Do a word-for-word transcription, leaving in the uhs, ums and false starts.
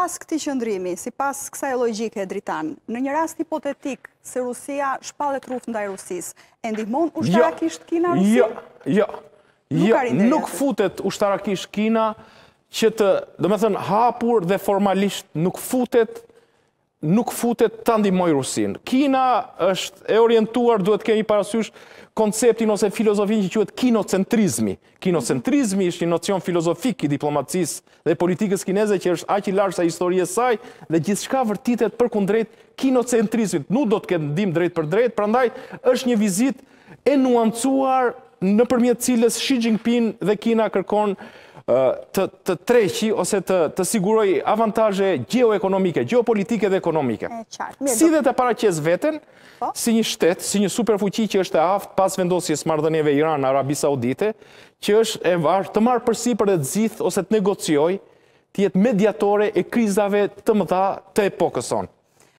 pas këtij qëndrimi, si pas kësaj logjike dritan, në një rast hipotetik se Rusia shpallet rruf ndaj Rusisë, e ndihmon ushtarakisht Kina Rusin? Jo, jo. Jo, nuk futet ushtarakisht Kina që të, do me thënë, hapur dhe formalisht nuk futet nuk futet të ndihmoj Rusin. Kina është e orientuar, duhet kemi parasysh konceptin ose filozofin që quhet kinocentrizmi. Kinocentrizmi është një nocion filozofik i diplomacisë dhe politikës kineze që është aq i larg sa historia e saj dhe gjithçka vërtitet përkundrejt kinocentrizmit. Nuk do të ketë ndihmë drejt për drejt, prandaj është një vizitë e nuancuar nëpërmjet cilës Xi Jinping dhe Kina kërkon të, të treqi ose të, të siguroj avantazhe geoekonomike, geopolitike dhe ekonomike. Si dhe të paraqes veten si një shtet, si një superfuqi që është e aftë pas vendosjes marrëdhënieve Iran-Arabi Saudite, që është e varë të marrë përsipër dhe të zgjidhë ose të negociojë, të jetë mediatore e krizave të mëdha të epokës sonë.